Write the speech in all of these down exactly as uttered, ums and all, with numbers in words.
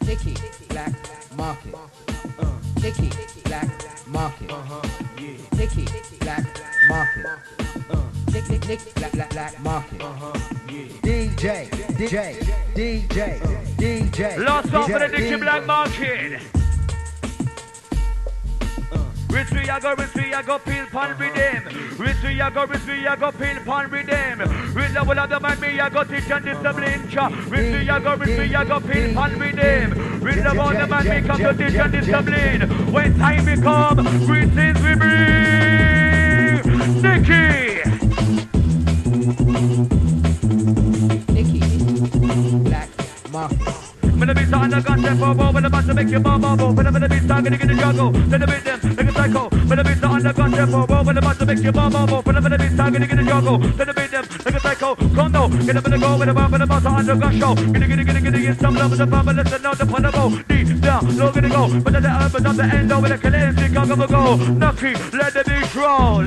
Nicky, black market. Nicky, black market. Nicky, black market. Nick, Nick, Nick, black, black, black market. D J, D J, D J, D J. Lost off for the Nicky Black Market. With me, I go, with me, I go, peel pan with them. With me, I go, with me, I go, peel pan with them. With the one of the man, me, I go, teach and discipline. With me, I go, with me, I go, peel pan with them. With the one of the man, me, come to teach and discipline. When time will come, greetings with me. Nicky. Nicky, black market. When the beats on the gun, step forward, when the bus to make your bomb bubble. When the beats are gonna get the juggle, then the beat them like a psycho. When the beats on the gun, step forward, when the bus to make your bomb bubble. When the beats are gonna get the juggle, then the beat them like a psycho. Condo, get up in the go with the bomb, when the bus on the gun show. Get it, get it, get it, get it, get some love with the bomb, but listen, no, the fun to go. Deep down, low gonna go. But at the end, but at the end, over the kinetic, I'm gonna go. Nucky, let the beat roll.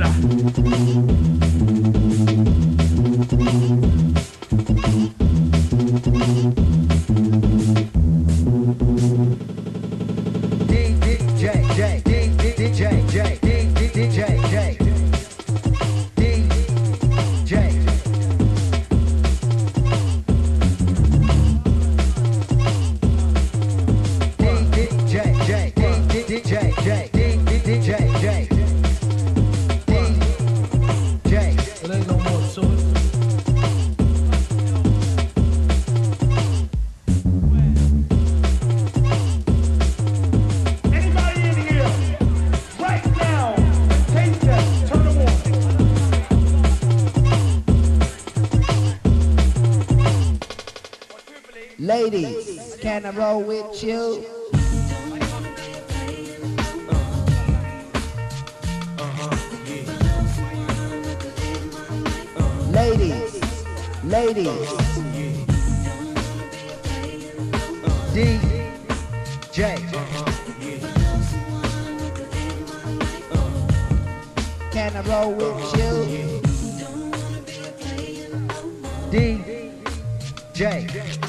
Ladies, can I roll with you? Ladies, ladies, D J, can I roll with you? D J.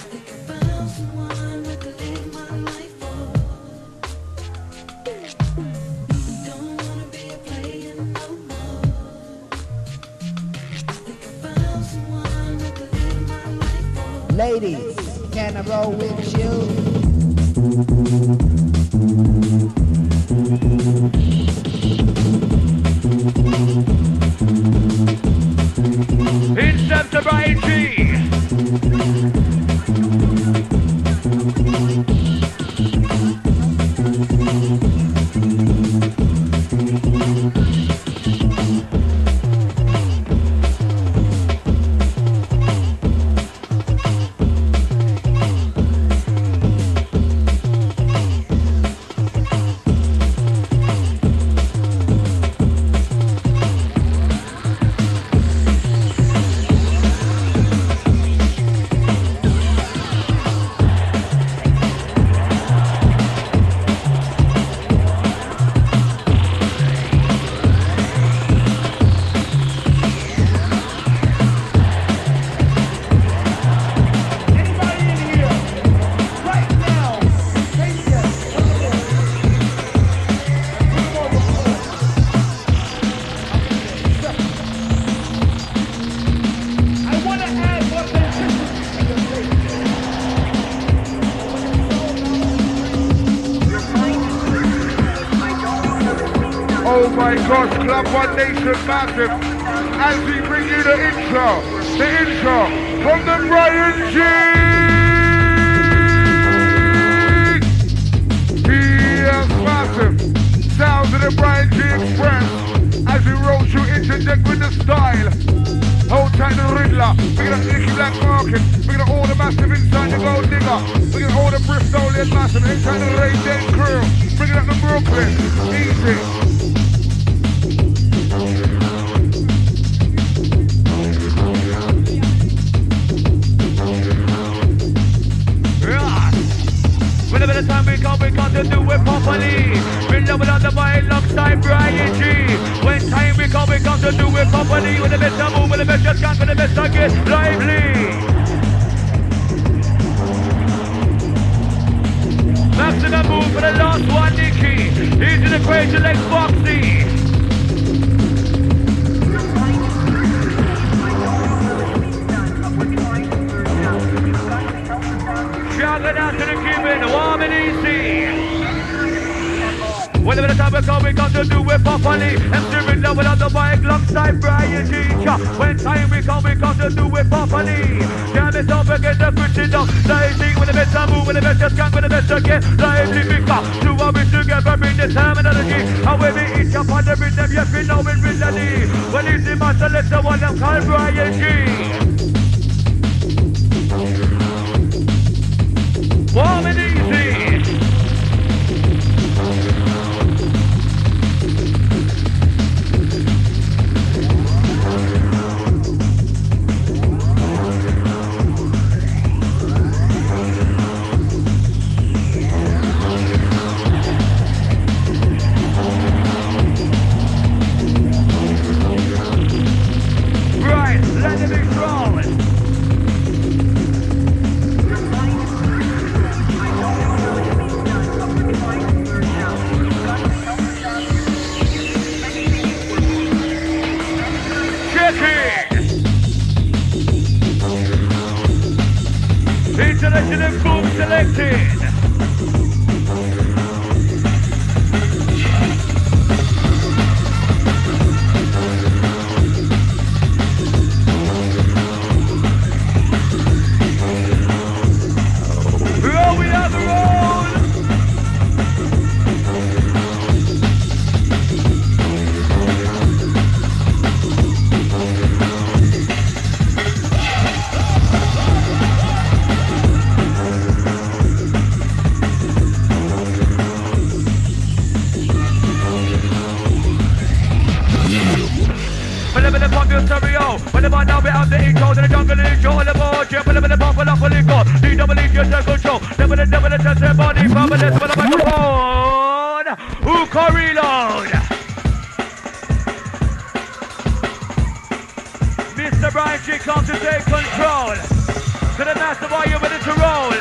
Ladies, can I roll with you? It's up to Bryan Gee. Club One Nation Massive, as we bring you the intro, the intro from the Bryan Gee. Yes, massive. Sounds of the Bryan Gee Express, as we roll through interject with the style. Hold tight the Riddla, we got the Nicky Black Market, we got all the massive inside the Gold Digger, we got all the Bristolian massive inside the Rave Day crew, bring it up to Brooklyn, easy. Whenever the time we come, we come to do it properly. We love it on the mind alongside Bryan Gee. When time we come, we come to do it properly. With the best I move, with the best I can, with the best I get lively. Nicky. He's in the crazy like Foxy. Shouting out to the Cuban, warm and easy. Whenever the time we come, we come to do it properly. And steering down without the bike alongside Bryan Gee. When time we come, we come to do it properly. Can't miss don't forget the pushing down. Lighting with the best I move, with the best I scan, with the best I get. Lively bigger, do what we together, bring the terminology. And when we each up on the rhythm, yes we know it really. When it's the master, let's the one them call Bryan Gee. Warm and easy. International boom selected. Roll, we have a roll. Whenever the pump your stereo, whenever now we have the intro to the jungle intro on the board, yeah, whenever the pump will up will go, D double E your circle show, never the devil the test their body, probably this for the microphone, who can reload? Mister Bryan Gee comes to take control, to the master while you're ready to roll.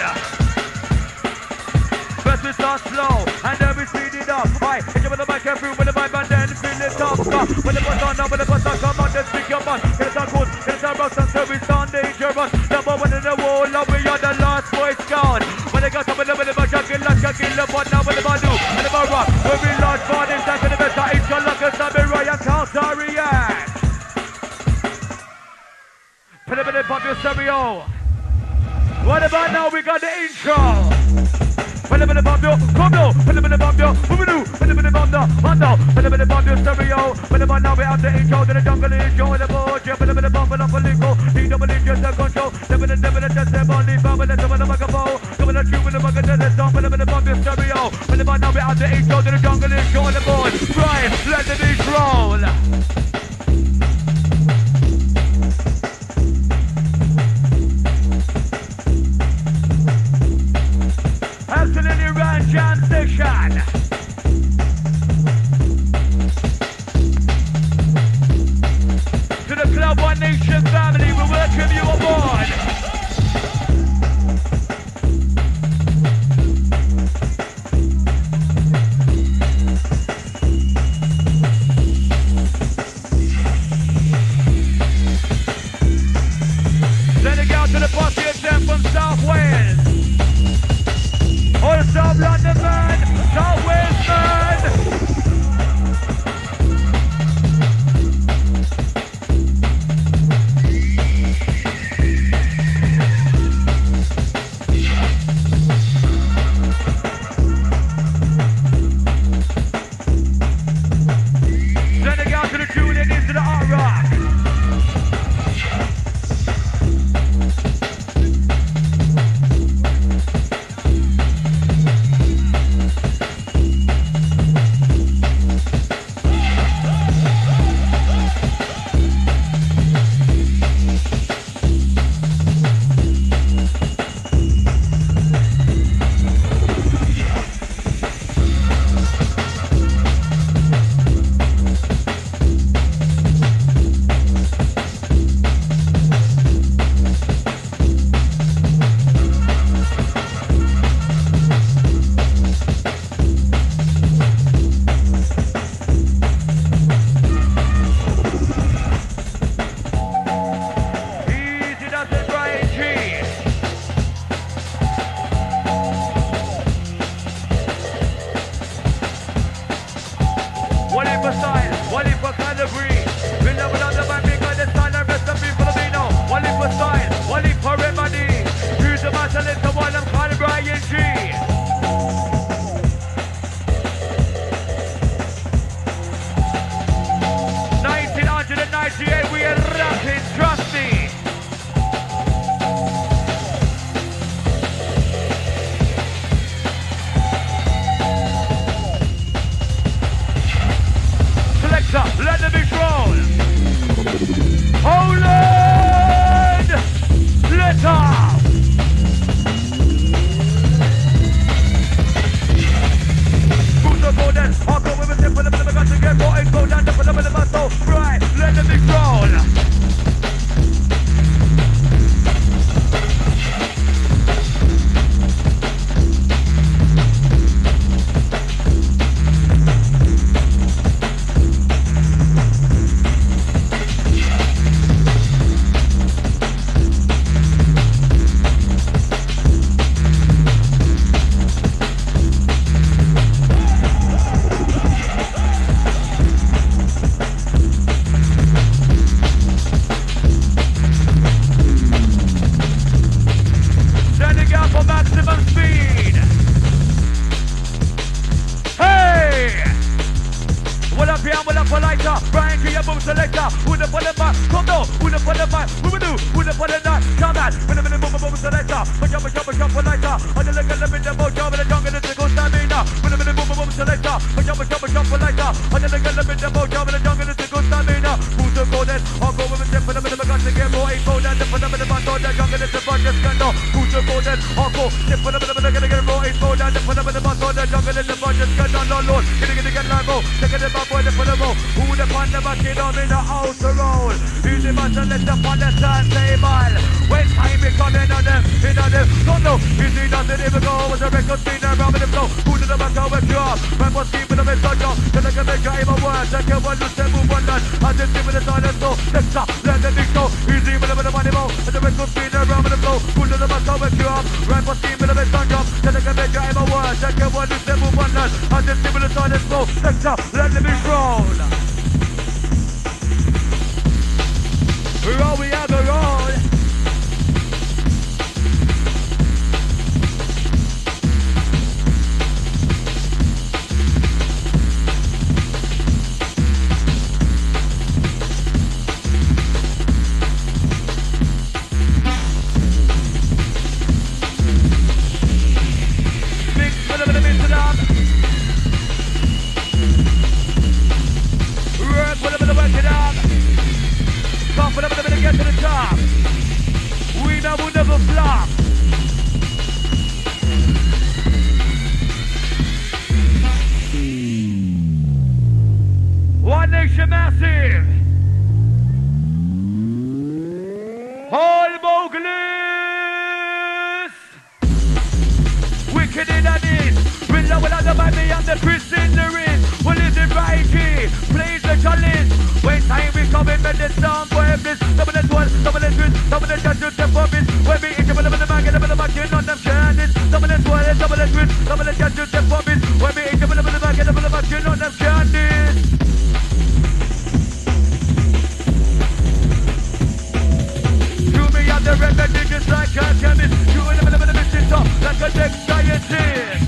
First we start slow, and then we speed it up. Right, hit you with the mic and through with the vibe and then fill it up. When the bus on up, when the bus on come on, then speak your man. It's a good, it's a rough, and so we sound dangerous. Number one in the wall, and we are the last boy scout. When they got up in the middle of a jacket, like a killer, but now when the man do, and the man rock, when we launch for this time for the best, I eat your luck and samurai and counter react. Put a minute pop your stereo. What about now? We got the intro. Put a minute pop your, come now. Put a minute pop your, what we do? Put a minute pop your, man now. Put a minute pop your stereo. Put a minute now we have the intro to the jungle intro in the board. Yeah, put a minute pop it up a lingo. D double E just a control. Never the devil just a body. Bubble the double the microphone. Coming at you with the bucket to the song. Put a minute pop your stereo. Put a minute now we have the intro to the jungle intro in the board. Right, let the beat roll. Absolutely run jam station. To the Club One Nation family, we welcome you aboard. selector, Bryan Gee, a boom selector. Who the put the man? Come now, who the put the man? Who we do? Who the put the night? Come on, when the boom boom selector. But jump, jump, jump for lighter. And the look at them in the boat, jump in the jungle, it's a good stamina. When the boom boom selector. But jump, jump, jump for lighter. And the look at them in the boat, jump in the jungle, it's a good stamina. Who's the golden? I'll go with a tip for them in the gun to get more eight gold and the for them in the band, the jungle, it's a budget scandal. Who's the golden? I'll go tip for them in the gun to get more eight gold and the for them in the band, the jungle, it's a budget scandal. No Lord, getting it again, Lambo. Take it back, boy, the for the road. Who the pan the back in on in the outer road? Easy man to let the pan the turntable. When time is coming on them, in on them. Don't know, easy doesn't even go. Was a record spinner around with the flow. Who did the back over job? Man was keeping them in touch up. Till I can make your aim a word. Take your one, lose them, move one land. I just give it a silence, so let's stop, let the big go. Easy with the money mo. And the record spinner around with the flow. Who did the back over job? Man was keeping them in touch up. Till I can make your aim a word. Take your one, lose them, move one land. I just give it a silence, so let's stop, let the big roll. Roll, we have a roll. Get to the top. We know we'll never flop. One Nation Massive. All Mowgli's. Wicked in that is. Riddla will have the baby and the prisoner. Well, is it Bryan Gee? Plays the challenge. When time we come in, when the sound boy bliss. Some of the twelve, some of the twins, some of the judges, the puppies. When we eat them in the man, get them in the back, on them candies. Some of the twelve, some of the twins, some of the judges, the puppies. When we eat them in the man, get them in the back, on them candies. You me on the remedy, just like a chemist. You in the middle of the mission, top, like a next scientist.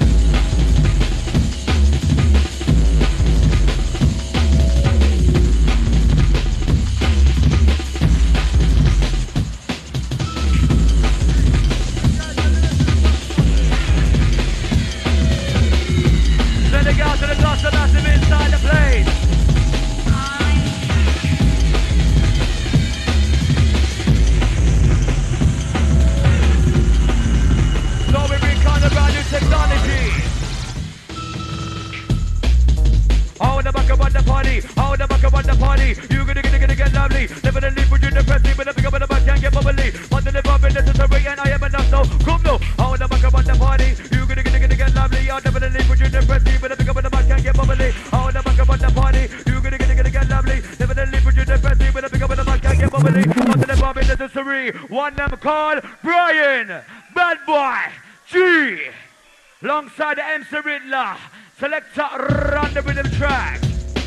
One them called Bryan Bad Boy Gee, alongside the M C Riddla. Selector run the rhythm track.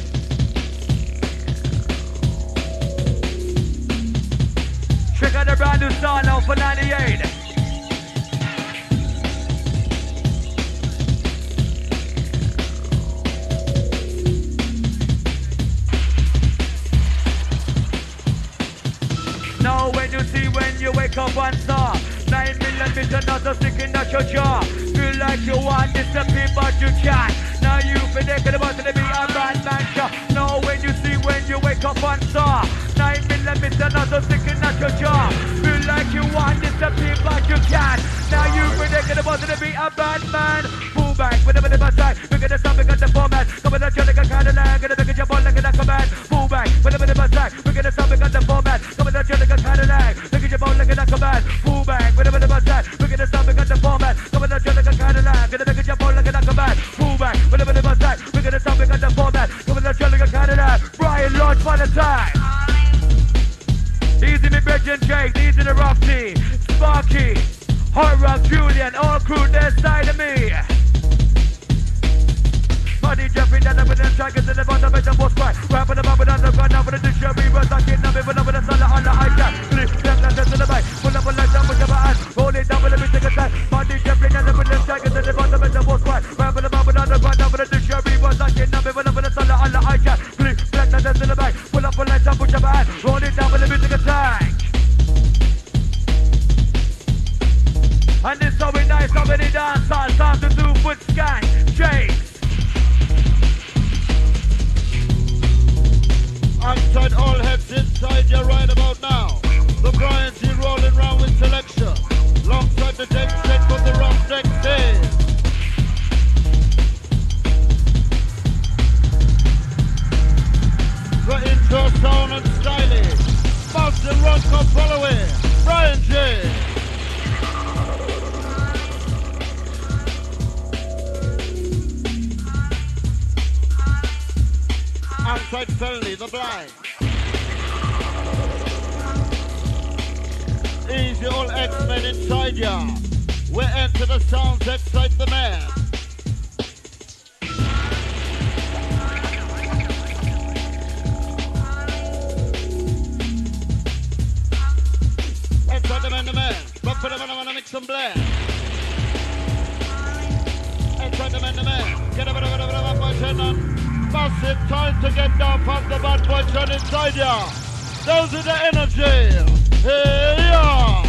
Check out the brand new song now for ninety-eight. Now when you see when you wake up and saw nine millimeter nozzle sticking at your jaw. Feel like you want disappear but you can't. Now you feel like you're about to be a bad man. Now when you see when you wake up and saw nine millimeter nozzle sticking at your jaw. Feel like you want disappear but you can't. Now you feel like you're about to be a bad man. Pull back, whatever the best side. Look at the stuff, look at the format. Come with a chill like a Cadillac. Gonna make it jump on like a command. Pull back, whatever the best side. Look at the stuff, look at the format. Come with a chill like a Cadillac. Look at your bone like a command. Pull back, whatever the best side. Look at the stuff, look at the format. Come with a chill like a Cadillac. Gonna make it jump on like a command. Pull back, whatever the best side. Look at the stuff, look at the format. Come with a chill like a Cadillac. Bryan, launch for the time. Easy me, Bryan Gee. Easy the rough T. Sparky. Horror, Julian, all crew their side of me. Money jumping down with them trackers in the bottom of the boss cry. Rapping about with underground now with the dictionary words I can't number with the sun on the high cap. Flip them like this in the bike. Pull up a light down with your eyes. Hold it down with a bit of a time. Money jumping down with them trackers in the bottom of the boss cry. Rapping about with underground now with the dictionary words I can't number with the sun on the high cap. Flip them like this in the inside Felony, the blind. Easy old X-Men inside ya. We enter the sounds, excite the man. Excite the man, the man. Rock for the man, I wanna mix some blend. Excite the man, the man. Get up, get up, get up, get up, boy, turn on. Massive time to get down past the bad boy, turn inside ya. Those are the energy. Hey, yeah.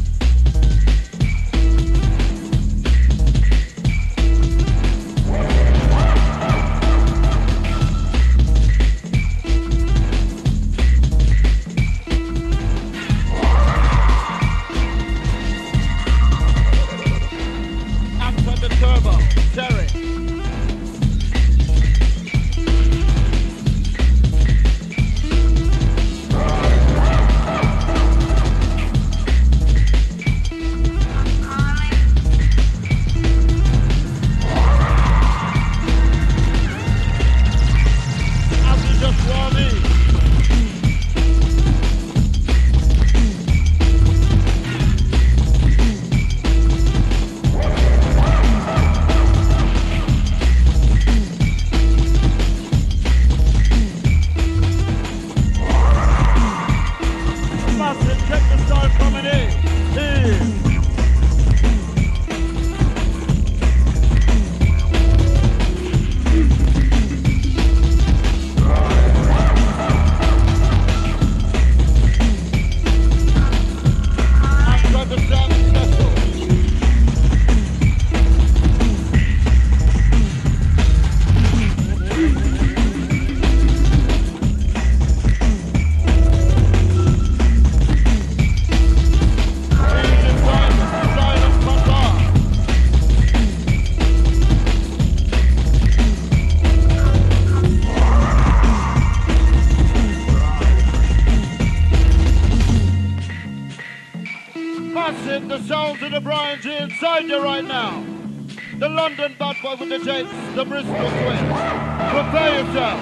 The sounds of the Bryan Gee inside you right now. The London bad boy with the Jakes, the Bristol twins. Prepare yourself.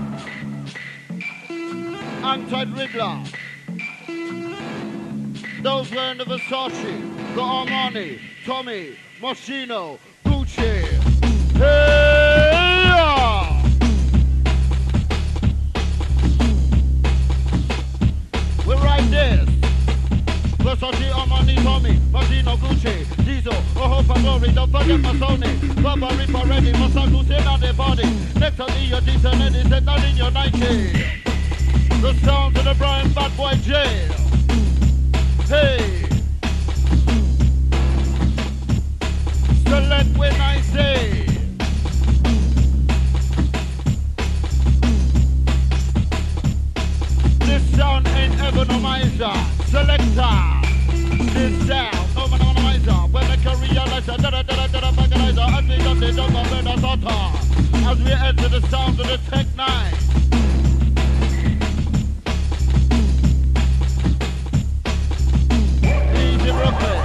Hang-tight Riddla. Those wearing the Versace, the Armani, Tommy, Moschino, Gucci. Hey! We're right there. Versace, Armani, Tommy, Moschino, Gucci, Diesel, oh, for glory, don't forget my Sony, Baba, Reaper, ready, Masaku, sit on their body, next on your decent, and it's not in your Nike. The sounds of the Bryan Bad Boy Jail. Hey. Select when I say. This sound ain't ever no miser. Selector. This sound, no man, no man, miser. When the career lights are da da da da da bagalizer, and we got the dog of the Sota. As we enter the sound of the Tech Nine. Easy Brooklyn.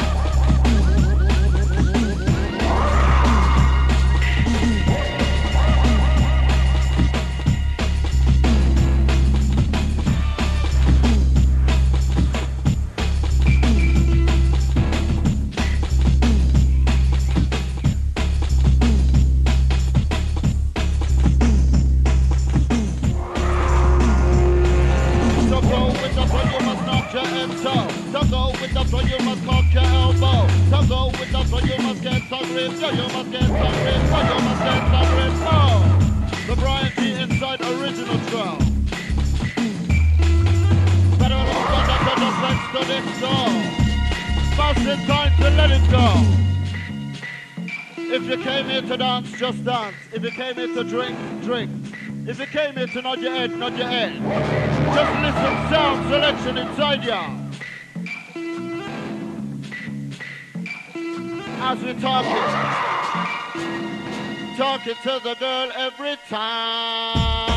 The Bryan Gee inside original trail. Better let's to this go. Fast in time to let it go. If you came here to dance, just dance. If you came here to drink, drink. If you came here to nod your head, nod your head. Just listen, sound selection inside ya. As we talk it, talk it to the girl every time.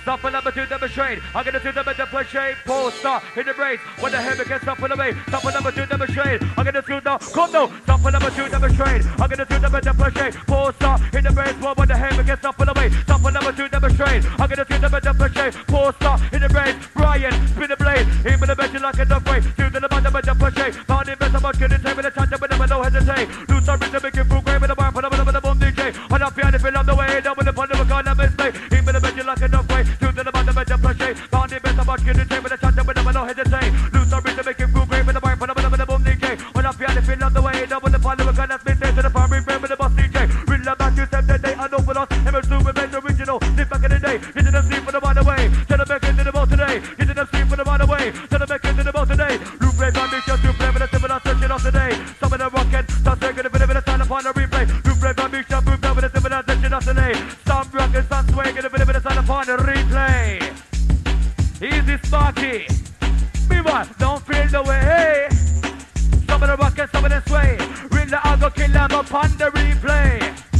Stop for number two, number straight. I'm gonna do them at the push shape. Poster in the race. When the heavy gets up on the way. Stop for number two, number straight. I'm gonna do the come now. Stop for number two, number straight. I'm gonna do them at the push shape. Poster in the race. When the heavy gets up on the way. Stop for number two, number straight. I'm gonna do them at the push shape. Poster in the race. Bryan, spin the blade. Even the bench like a dog way. Do the bottom at the push shape. Found the best about getting time with a chance with never no hesitate. Lose our rhythm, make it full grave with the bar for the the boom D J. On the piano, feel on the way. Down with the pun of a gun, I mistake. Even the bench like a dog way. Do the bottom at the push shape. Found the best about getting time with a chance with never no hesitate. Lose our rhythm, make it full grave with the bar for the the boom D J. On the piano, feel on the way. Down with the pun of a gun, I mistake. To the farm, remember with the boss D J. Riddla back to seven day. I know for us. M S two with the original. Live back in the day. Get to them sleep for the one away. Tell them back into the boat today. Get to them sleep for the one away. Tell them back into the boat today. Loop rave, I'm just to play with a similar session of today. Some of the rocket, start taking a bit of a time upon the replay. Loop rave, I'm just to play with a similar session of today. Some rocket, some sway, get a bit of a time upon the replay. Easy Sparky. Meanwhile, don't feel the way. Some of the rocket, some of the sway. Riddla, I'll go kill them upon the replay.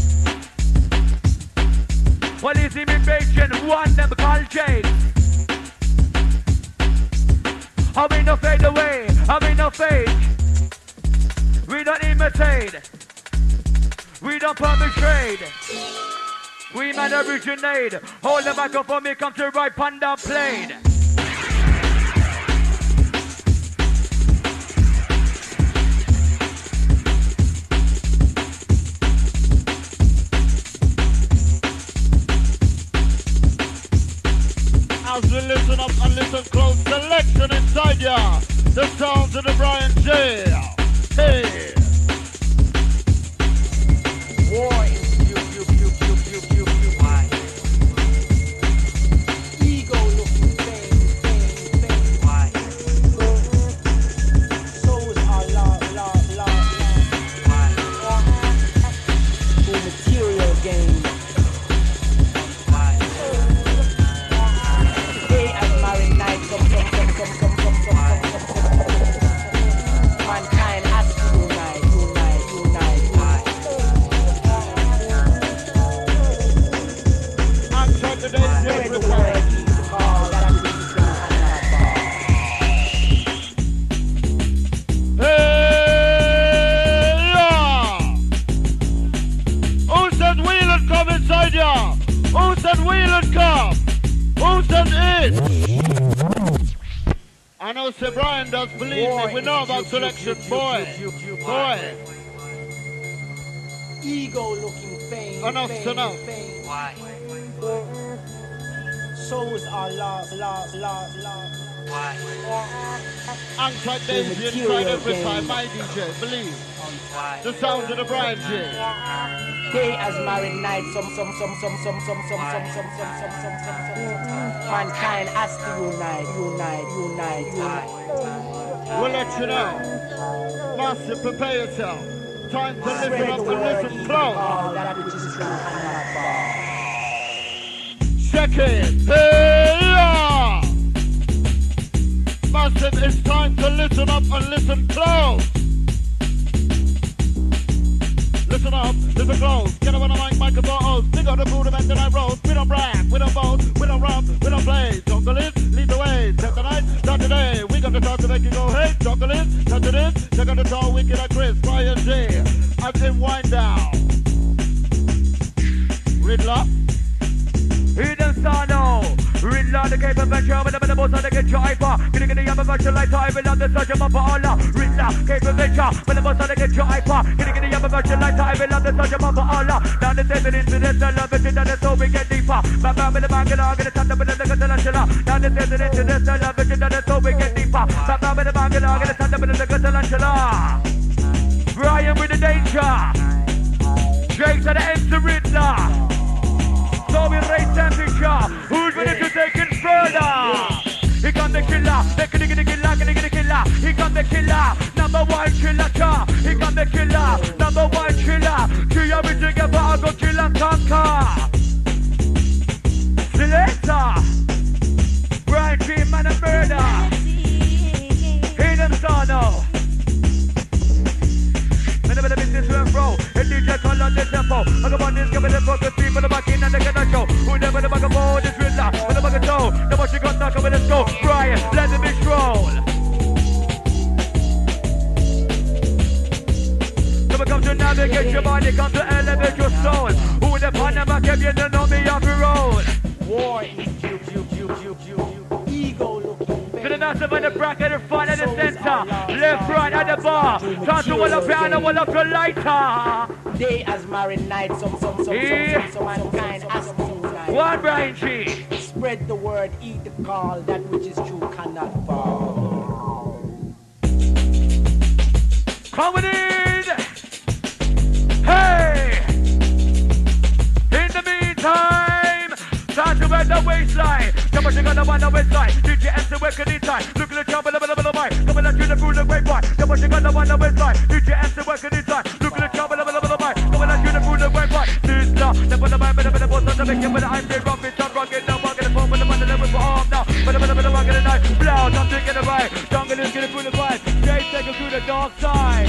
Well, easy immigration, one them call Jade. I mean no fade away, I mean no fake. We don't imitate, we don't perpetrate. We man originate. Hold the microphone, me come to right panda plane. As we listen up and listen close, selection inside ya. The sounds of the Bryan Gee. Hey. Boy, you, you, you, you, you, you, you, why? Ego looking fame, fame, fame, why? Souls are lost, lost, lost, lost, why? For material gain. Mankind has to unite, unite, unite, unite. I'm trying to spread the word. Hey, yeah. Who said wheel'd come inside ya? Who said wheel'd come? Who said it? I know Sir Bryan does, believe me, we know about selection, boy, boy. Ego looking fame, Enough fame, to know. fame. Why? Souls are lost, lost, lost, lost. Why? Anti-Daisy inside every time, my D J, believe. Why? The sounds of the Bryan Gee. Day as married night, some, some, some, some, some, some, some, some, some, some, some, some, some, some. Mankind has to unite, unite, unite, unite. We'll let you know. Master, prepare yourself. Time to listen up and listen close. Check it. Hey, yeah. Massive, it's time to listen up and listen close. Listen up, listen close. Get up on the mic, microphone. Big up the rudiment that I wrote. We don't brag, we don't boast, we don't rub, we don't play. Jungle is, lead the way. Set the night, start today. We got the talk to make you go, hey, jungle is, touch it is. Check out the tall, wicked and Chris, Bryan Gee. As in wind down. Riddla. He done start now. Riddla, the cape of venture, but the boss of the get hyper. Getting in the yammer virtual light, I will on the search of my Allah. Riddla, cape of venture, but the boss of the get hyper. Getting in the yammer virtual light, I will on the search of my Allah. Down the table into the cell of it, and so we get deeper. Bam, bam, with the bang, and I'm gonna touch up with the Gatalashilla. Down the table into the cell of it, and so we get deeper. Bam, bam, with the bang, and I'm gonna touch up with the Gatalashilla. Bryan with the danger. Jake to the M to Riddla. So we raise temperature. Who's ready to take it further? Here come the killer, the killer, the killer, the killer. Here come the killer, number one killer. Here come the killer, number one killer. Three of us together, I'll go kill and conquer. Selector, Bryan Gee, man and murder. Hear them sound now. Whenever the business went bro, and D J call on the tempo. I go on this, give me the focus, people the back in and they get a show. Who never the bag of all this Riddla, when the bag of fire, let the bitch roll. So we come to navigate your body, come to elevate your soul. Who the Panama came, you don't know me off the road. War is you, you, you, you, you, you. Ego looking. To the massive and the bracket, the front and the center. Left, right, at the bar. Time to wall up piano, wall up your lighter. Day as married night, some, some, some, Yeah. some, some, some, some kind as night. One Bryan Gee. Spread the word, eat the call, that which is true cannot fall. Coming in. Hey. In the meantime, time to bend the waistline. Come on, you got the one on the waistline. D J M C working in time. Look at the trouble, the middle of the mic. Coming at you the food, the great boy. Come on, you got the one on the waistline. D J M C working in time. Look at the trouble, the middle of the mic. Coming at you the food, the great boy. This now, the one the mic, but the boss on the making, but I'm the rock, it's not rocking, now walking the phone, but the one the level for arm now. But the middle of the rock in the night. Blow, I'm taking the right. Jungle is getting through the vibe. Jay, take us to the dark side.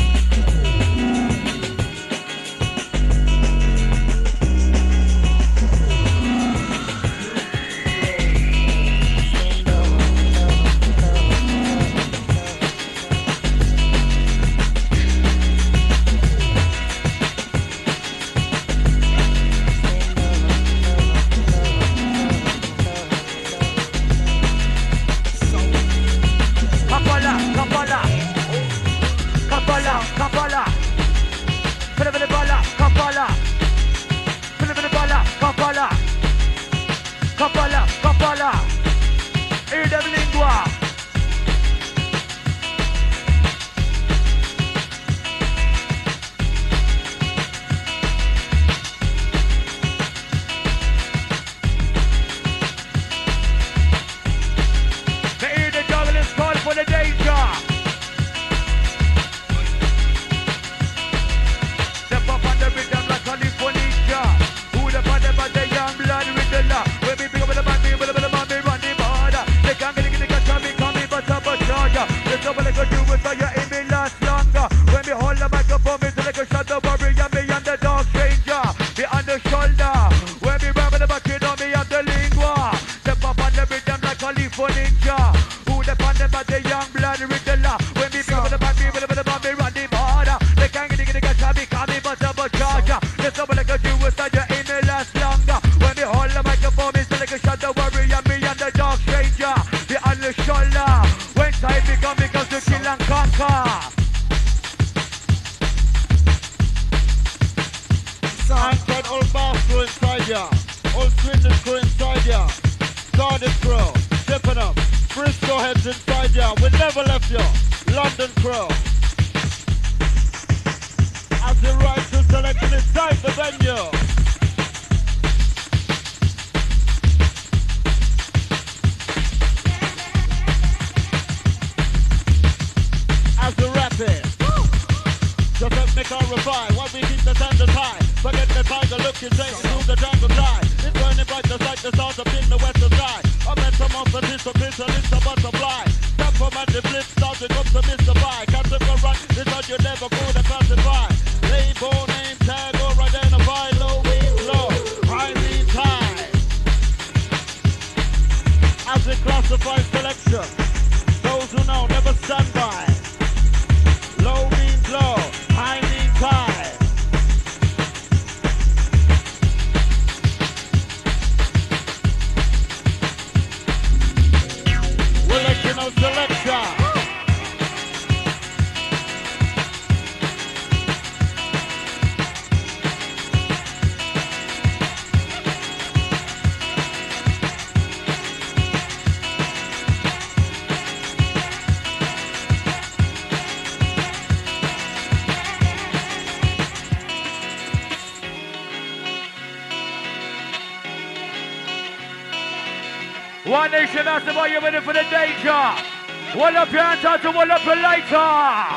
One nation, that's the boy, you're ready for the danger. Wall up your hands out to wall up your lighter.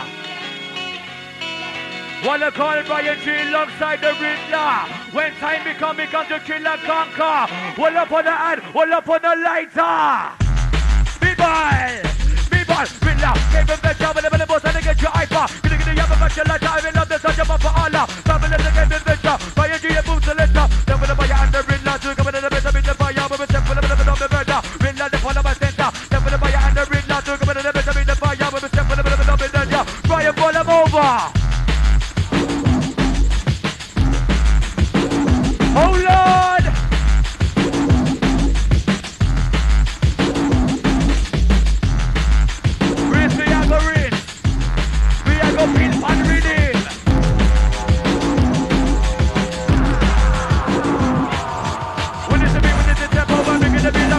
Wanna call Bryan Gee alongside the Riddla. When time become, become to kill and conquer. Wall up on the hand, wall up on the lighter. B-ball, B-ball, Riddla. Gave him the job and the boss and they get your hyper. Gonna get the yabba back your lighter. I will love the such a for Allah. Family to get the better. Bryan Gee and boots the letter. Then with the fire and the Riddla. To come in the better, be the fire. But we step for the middle of the murder. Riddla, the follow my center.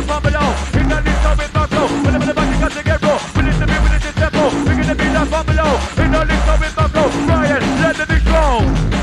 that from below. In the list of it, not flow. Whenever the body got to get raw. We need to be, we need to tempo. We're gonna be that from below. In the list of it, not flow. Brian, let the beat go.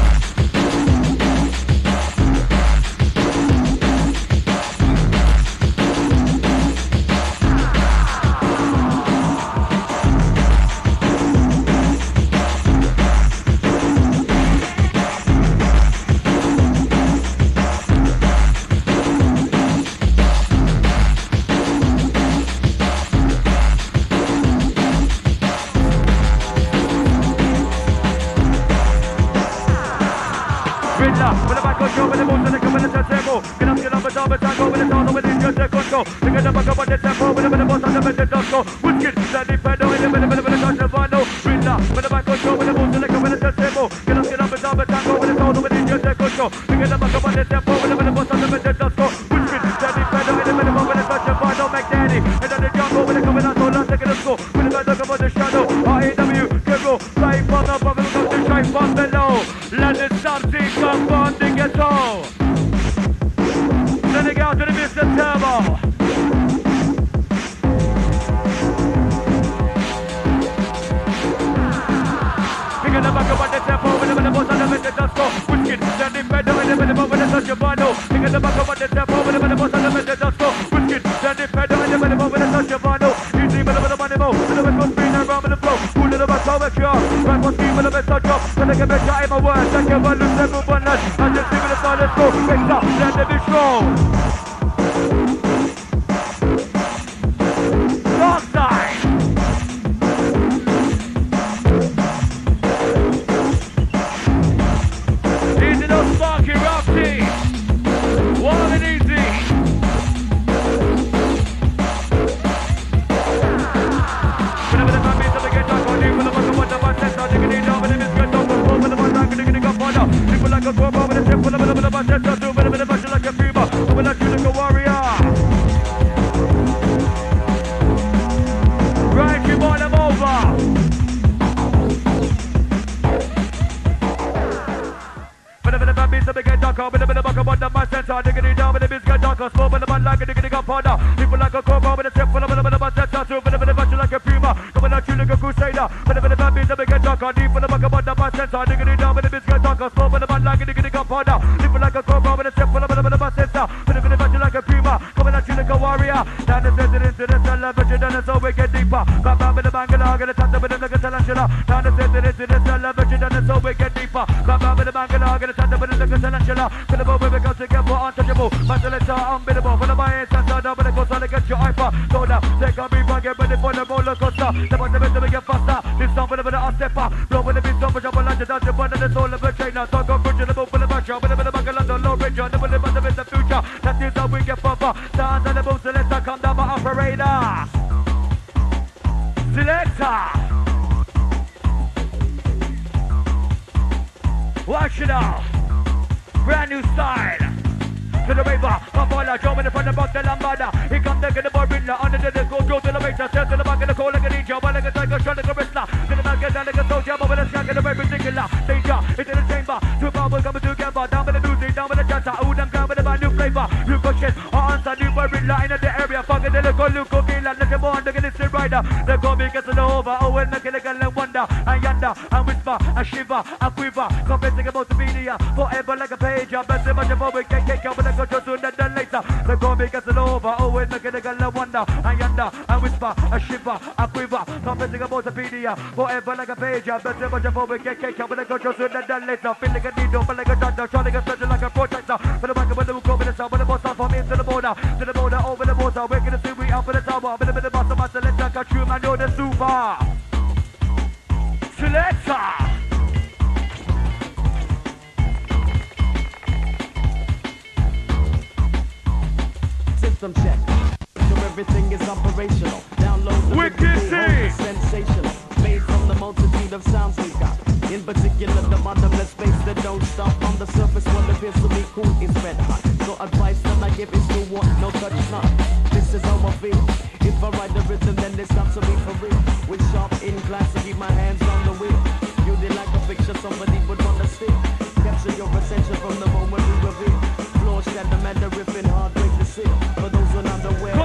Riddla, with a back control, with the moves and the come with the tempo. Get up, get up, and down, and tango, with the sound, with the just the control. Look at the back up on the tempo, with the with the boss and the with the dust go. Wicked, the defender, in the middle, with the with the touch of Vano. Riddla, with the back control, with the moves and the come with the tempo. Get up, get up, and down, and tango, with the sound, with the just the control. Look at the back up on the tempo, with the with the boss and the with the dust go. Wicked, the defender, in the middle, with the touch of Vano. McDaddy, and then the jungle, with the coming out, so let's take it, let's go. With the back up on the shadow, R A W, Kero, flying from the above, and the strike from below. Let it something come on the ghetto. Send it out to the Mister Turbo. Pick it up back up the tempo with the boss and the with the dust go. Wicked, send it better with the with the with the touch of Vano. Pick it up back up the tempo with the boss and the with the dust go. Wicked, send it better with the with the with the touch of Vano. Easy with the with the money mo. With the with the spin around with the flow. Cool little bit over here. Right for speed with the best touch up. When I get better in my words, I can lose every one night. I just see with the start, let's go. Fix up, let the bitch go. Dark side. Easy no sparky, Rocky. Warm and easy. Whenever the man meets up, I get dark on you. When the fuck up on the bus, that's all you can eat down. When it is good, don't go home. When the man like it, you can go further. People like a go over with a tip, full of the bus, that's all you. When the bus, like a fever. When I feel like a warrior. Right, you boil them over. Whenever the man meets up, I get darker. Whenever the fuck up on the bus, that's all you can eat down. When it is good, darker. Smoke when the man like it, you can go further. People like a go over with a tip, full of the bus, that's all you. Whenever the bus, like a fever. When I feel like a crusader. Whenever the man meets up, I get darker. Deep for the fuck up on the bus, that's all you can eat down. When it is good, darker. Smoke when the man like it, you can go further. People like a go over with a tip, full of the bus, that's all. Whenever the bus, like a prima. Coming at you like a warrior. Down the desert into the television, and it's always get deeper. Come down with the bangalore, get a touch with the nigga tarantula. Down the desert into the television, and it's always get deeper. Come down with the bangalore, get a touch with the nigga tarantula. For the moment we go together, untouchable. My selector, unbeatable. For the bias, and down with the coast, I'll get your hyper. So now, take a beat, get ready for the roller coaster. The bottom is to get faster. This song for the bit of a stepper. Blow with the beat, so much of a lunch, and the one and the soul of a trainer. So go bridge the boat for the back, with the bit of a gallant, low range, and the bit of the future. That is how we get further. Sounds and the boom selector, come down my operator. Selector. Watch it out. Brand new style. To the river, my boiler, jumping in front of the Lambada. He comes to get the bar Riddla, under the disco, go to the racer, step to the back of the coal like a ninja, while like a tiger, shot like a wrestler. To the back, down like a soldier, but with a skank in the very particular danger. Into the chamber, two powers coming together, down with the music, down with the chanter, who them come with a brand new flavor. New questions, or answer, new bar Riddla in the area, fucking the local, look, okay, like the one, look at this rider. The go big as an over, oh, and make it like a wonder, and yonder, and whisper, and shiver, and quiver, confessing about the media, forever like a page, I'm best much of we can kick out with a control sooner than later. The go big as an over, oh, and make it like a wonder, and yonder, and whisper, and shiver, and quiver, confessing about the media, forever like a page, I'm best much of we can kick out with a control sooner than later. Feel like a needle, but like a doctor, trying to get like a protector. For the back of the go with the sound, with the boss off from into the border, to the border, over the water, waking the sea, we up for the tower, with a bit of boss of my selector, catch you, man, you're the super. Selector. System check. So everything is operational. Download the Wicked sensational. Made from the multitude of sounds we got. In particular, the bottomless space that don't stop. On the surface, what appears to be cool is red hot. So advice that I give is to want no touch not. This is how I feel. If I write the rhythm, then it's not to be for real. With sharp in glass to keep my hands on the wheel. You did like a picture somebody would wanna see. Capture your attention from the moment we reveal. Floor shatter matter ripping hard, break the seal. For those who are not aware,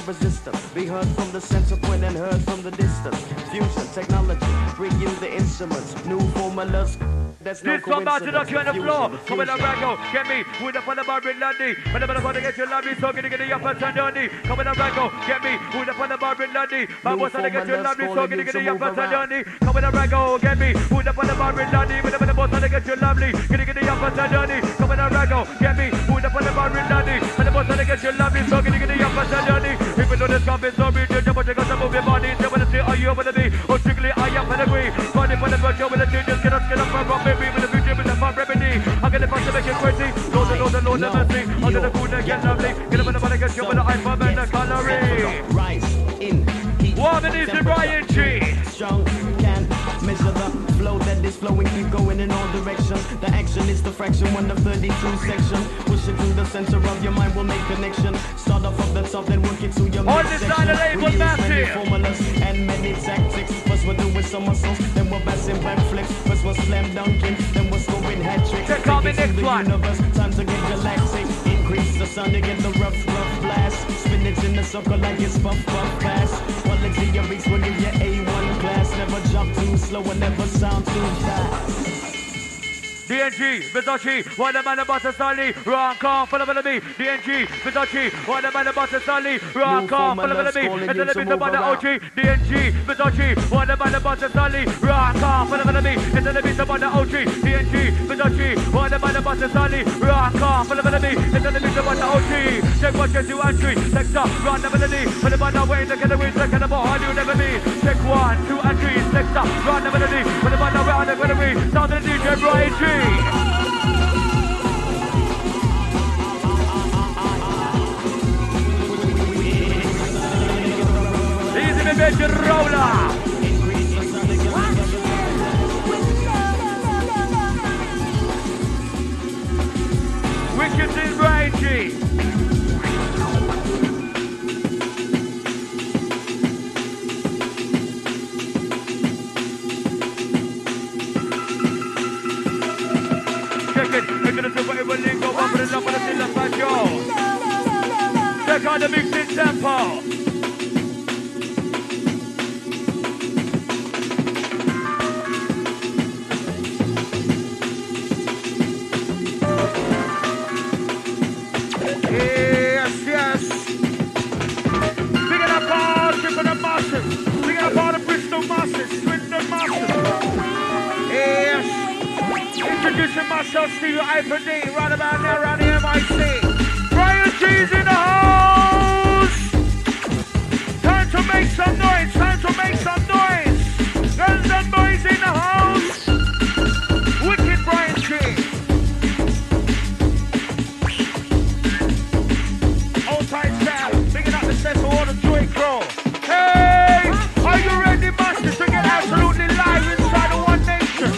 resistance. Be heard from the center point and heard from the distance. Fusion technology, bring you the instruments, new formulas. There's no this one back to the on the floor. Come in the rango, get me with up on the bar in London. When I'm gonna get your lovely, so get the upper turn on me. Come in the rango, get me with up on the bar in London. But what's gonna get your lovely, so get the upper turn on me. Come in the rango, get me with up on the bar in London. When I'm gonna get your lovely, get the upper turn on me. Come in the rango, get me with up on the bar in London. When I'm gonna get your lovely, so get the upper turn on me. Even though this comes so big, you're going to move your body. You're going to say, are you over the me? Or strictly, I am going to agree. Body for the virtue, with the changes, get up, get up, from baby, with the future, with the fun remedy. I'm going to pass to make it crazy. Lord, the Lord, the Lord, the mercy. Under the food, they get lovely. Get up in the body, get you with the iPhone and the calorie. Rise in heat. Woman is the Bryan Gee. Strong, can measure the flow that is flowing, keep going in all directions. The action is the fraction, one of thirty-two sections. Push it to the center of your mind, will make connection. Start off of the top, then work it to your on this side of the label, massive. Formulas and many tactics. First we're doing some muscles, then we're passing back flicks. First we're slam dunking, then we're scoring hat tricks. Check out the next one. Universe, time to get relaxing. Increase the sound, you get the rough, rough blast. Spinach in the circle like it's puff, puff fast. Quality of beats will give you A one class. Never jump too slow and never sound too fast. D N G, Versace, why the man about to Stanley, Ron Khan, follow me. D N G, Versace, why the man about to Stanley, Ron Khan, follow me. And then the bit about the O G, D N G, Versace, why the man about to Stanley, Ron Khan, follow me. And then the bit about the O G, D N G, Versace, why the man about to Stanley, Ron Khan, follow me. And then the bit about the O G, check what you do and three, next up, run the melody, when the man away, look at the way, look at the ball, you never be. Check one, two and three, next up, run the melody, when the man away, look at the way, sound the D J Bryan Gee. Easy, me baby, roller. Wicked in Bryan Gee. Check out the mixing tempo. Yes, yes. Picking up all different masses. Picking up all the Bristol masses, Swindon masses. Yes. Introducing myself, Stevie, I for D, right about now, around the M I C. Bryan Gee's in the house! Time to make some noise, time to make some noise! Girls and boys in the house! Wicked Bryan Gee! Old tight style, picking up the sets of all the joy crew. Hey! Are you ready, masters, to get absolutely live inside of One Nation?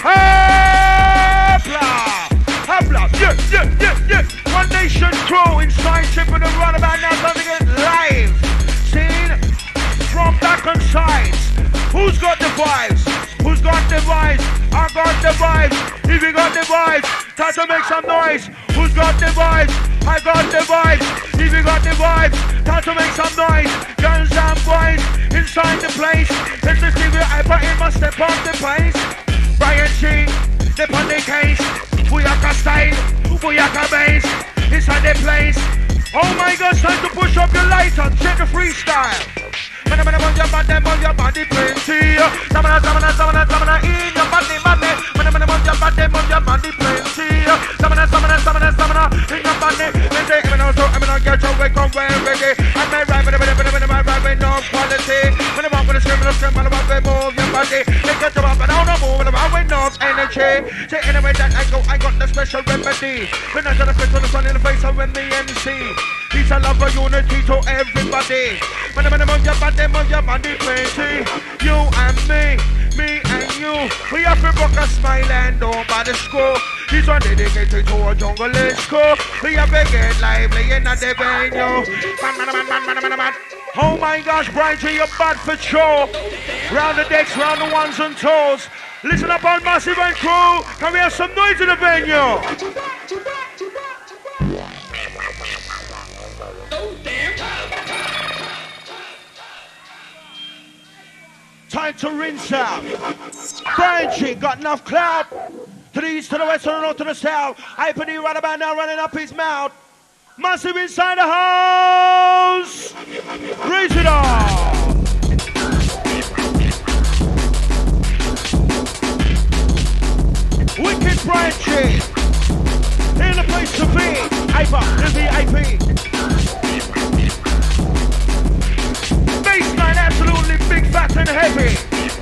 Hopla! Hopla! Yeah, yeah, yeah, yeah! One Nation crew inside Chip and the runabout now coming in live. Seen from back on sides. Who's got the vibes? Who's got the vibes? I got the vibes. If you got the vibes, time to make some noise. Who's got the vibes? I got the vibes. If you got the vibes, time to make some noise. Guns and boys inside the place. It's the Stevie I put in my step on the place. Bryan Gee, step on the case. Booyaka style, booyaka bass. Inside the place. Oh my gosh, time to push up your lighter. Check the freestyle. Man, man, man, your body, man, your body plenty. Samana, samana, samana, samana, in your body, body. Man, man, man, your body, man, your body plenty. Samana, samana, samana, samana, in your body. They say, I'm not so, I'm not get your way, come well, ready. I'm not right, but I'm not right, but I'm right, with no quality. When I'm out with a scream, I'm scream, I'm out with move your body. They get you up, and I don't move, and I'm out with no energy. Say, anyway, that I go, I got the special remedy. When I got a spit on the sun in the face, I'm in the M C. He's a lover unity to everybody. Man, man, man, your body, man, your body plenty. You and me, me and you. We have to rock a smile and don't bother school. He's one dedicated to a jungle school. We have to get lively in the venue. Man, man, man, man, man, man, man. Oh my gosh, Bryan Gee, you're bad for sure. Round the decks, round the ones and toes. Listen up on Massive and crew. Can we have some noise in the venue? Time to rinse out. Bryan Gee got enough clout. To the east, to the west, to the north, to the south. Hyper-D right about now running up his mouth. Massive inside the house. Raise it up. Wicked Bryan Gee. In the place to be. Hyper, the V I P. Baseline absolutely big, fat and heavy.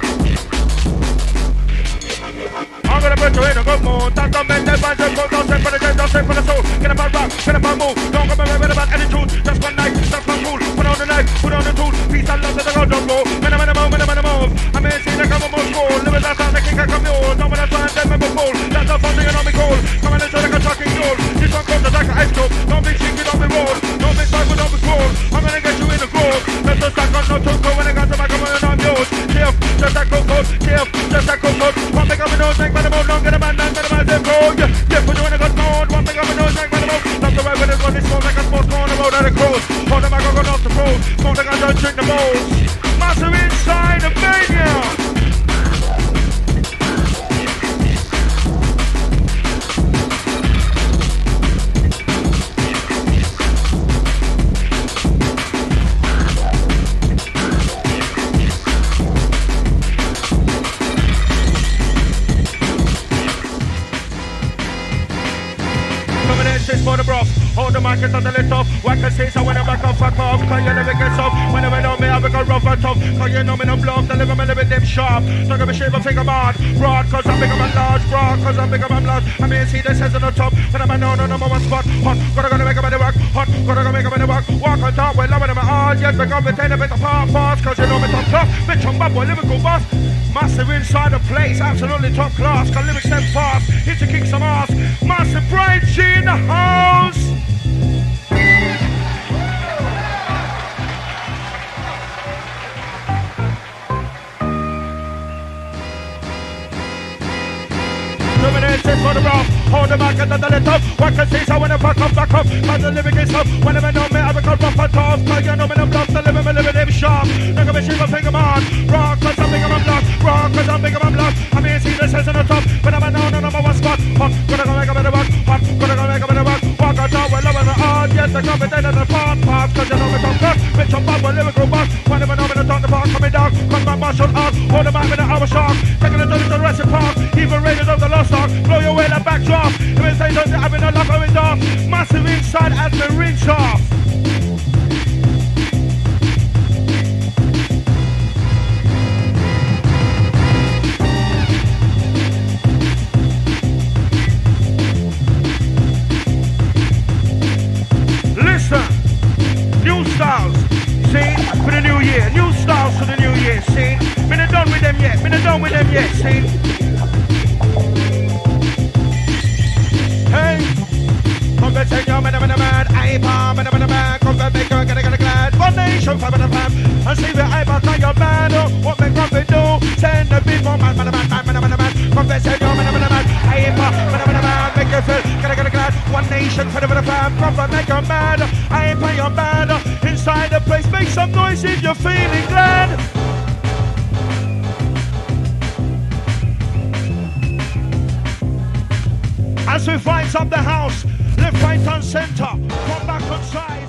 I'm gonna put you in a good mood. Talk to men, they're bunch of good. Don't say for the dead, don't say for the soul. Get up and rock, get up and move. Don't come away with about attitude. Just one night, just one cool. Put on the knife, put on the tool. Peace and love to the God, don't go. Man, I'm in a move, man, I'm in a move. I'm in a scene, I come on more school. Live with that sound, I kick, I come mule. Don't wanna try and tell me before. That's not something you know me cool. Come on and show like a shocking tool. This one comes like an ice cube. Don't be cheeky, don't be roll. Don't be backward, don't be cool. I'm gonna get you in the groove. Let's just stack on no two go when I got to my come on and I'm yours. Chief, just that cool code. Chief, just that cool code. One thing I'm in nose, make by the move. Don't get a man, don't get a man, them code. Yeah, put you in a good mode. One thing I'm in nose, make by the move. That's the right when it's on this phone like a sports corner road at a cruise. Hold them, I go off the road. Smoke like I don't drink the bowls. Massive inside the venue. For the bros, hold the mic and the lift off. Whack a stage, I when I back off, fuck off. Cause you never get soft. When I know me, I become rough and tough. Cause you know me, no bluff, deliver me, live them sharp. So give me shape and figure man. Broad, cause I'm big, I'm large. Broad, cause I'm big, I'm large. I mean, see the sense on the top. When I'm a no, no, number one spot. Hot, gotta go to make a better work. Hot, gotta go make a better work. Walk on top, well, loving my heart. Yes, become the ten, a bit of part fast. Cause you know me top top. Bitch, I'm bad boy, lyrical boss. Massive inside the place, absolutely top class. Cause lyrics them fast. Hit to kick some ass. Massive Bryan Gee in the house. For the rough, hold the back and the let up. What can see so when I fuck up, back up. Cause the living is up. Whenever know me, I become rough and tough. Cause you know me, I'm bluff, the living, me living, them sharp. Look at me, shape, I finger man. Rock, cause I'm big, I'm bluff. Rock, cause I'm big, I'm bluff. I mean, see the sense on the top. When I'm a no, no, number one spot. Hot, gonna go make a better work. Hot, gonna go make a better work. Walk on top, well, loving the art. Yes, the competent and the part, part. Cause you know me, top class. Bitch, I'm bad, well, lyrical boss. Whenever know me, the top, the park, coming down. Come back, martial art. Hold the mic with the hour shark. Taking the dirty to the rest of the park. Even raiders of the lost ark. Blow your way like backdrop. If it says something, I've been a lock going dark. Massive inside as the rinse off. Listen, new styles, see, for the new year. New styles for the new year, see. Been done with them yet, been done with them yet, see. Confessing your man, man, man, I palm, man, man, man, come and make her get a glad. One nation, five and a fam, and see the I palm, your man, what make profit do? Send the people, man, man, man, man, man, man, man, confessing your man, man, man, I palm, man, man, man, make her feel, get a get a glad. One nation, five and a fam, come and make her mad. I palm your man, inside the place, make some noise if you're feeling glad. As we fight up the house, left, right and center, come back on side.